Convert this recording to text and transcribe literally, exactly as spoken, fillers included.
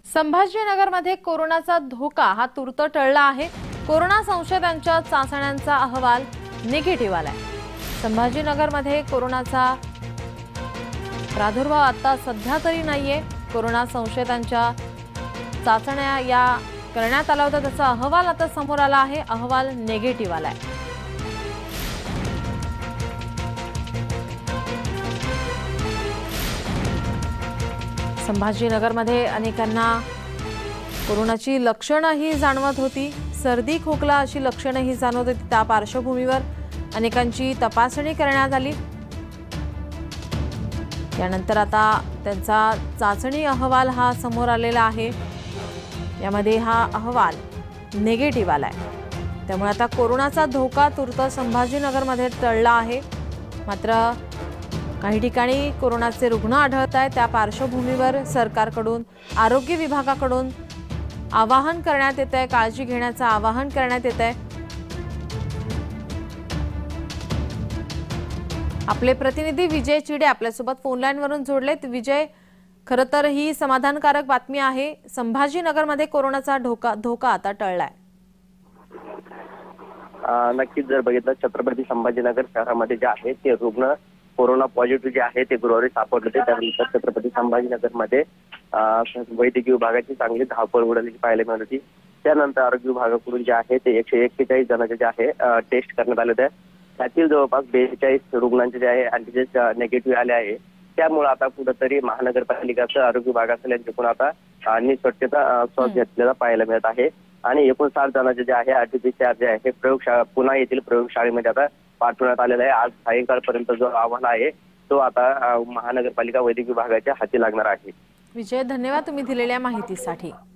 संभाजीनगरमध्ये कोरोनाचा धोका हा तूर्त टळला आहे। कोरोना संशयितांच्या चाचण्यांचा अहवाल निगेटिव्ह आलाय। संभाजीनगरमध्ये कोरोनाचा प्रादुर्भाव आता सध्या तरी नाहीये। कोरोना संशयितांच्या चाचण्या या करण्यात आल्या होत्या, त्याचा अहवाल आता समोर आला आहे। अहवाल निगेटिव्ह आलाय। संभाजीनगरमध्ये अनेकांना कोरोनाची लक्षणंही जाणवत होती। सर्दी खोकला अशी लक्षणंही जाणवत होती। त्या पार्श्वभूमीवर अनेकांची तपासणी करण्यात आली। त्यानंतर आता त्यांचा चाचणी अहवाल हा समोर आलेला आहे। यामध्ये हा अहवाल निगेटिव्ह आलाय। त्यामुळे आता कोरोनाचा धोका तूर्त संभाजीनगरमध्ये टळला आहे। मात्र काही ठिकाणी कोरोनाचे रुग्ण आढळत आहेत। त्या पार्श्वभूमीवर सरकारकडून आरोग्य विभागाकडून आवाहन करण्यात येत आहे, काळजी घेण्याचं आवाहन करण्यात येत आहे। आपले प्रतिनिधी विजय चिडे आपल्यासोबत फोन लाईन वरून जोडलेत। विजय, खरं तर ही समाधानकारक बातमी आहे। संभाजीनगरमध्ये कोरोनाचा धोका धोका आता टळलाय। नक्कीच जर बघितलं छत्रपती संभाजीनगर शहरामध्ये जे आहे ते रुग्ण कोरोना पॉझिटिव्ह जे आहे ते गुरुवारी सापडले होते। त्यानंतर छत्रपती संभाजीनगरमध्ये वैद्यकीय विभागाची चांगली धावपळ उडालेली पाहायला मिळत होती। त्यानंतर आरोग्य विभागाकडून जे आहे ते एकशे एक्केचाळीस जणांचे जे आहे टेस्ट करण्यात आले होते। त्यातील जवळपास बेचाळीस रुग्णांचे जे आहे अँटीजेन निगेटिव्ह आले आहे। त्यामुळे आता कुठेतरी महानगरपालिकाचं आरोग्य विभाग असेल यांच्याकडून आता निस्वच्छता श्वास घेतलेला पाहायला मिळत आहे। आणि एकोणसाठ जणांचे जे आहे आरटीपीसीआर जे आहे प्रयोगशाळा पुन्हा येथील प्रयोगशाळेमध्ये आता पाठवण्यात आलेला आहे। आज सायंकाळपर्यंत जो अहवाल आहे तो आता महानगरपालिका वैद्यकीय विभागाच्या हाती लागणार आहे। विजय, धन्यवाद तुम्ही दिलेल्या माहितीसाठी।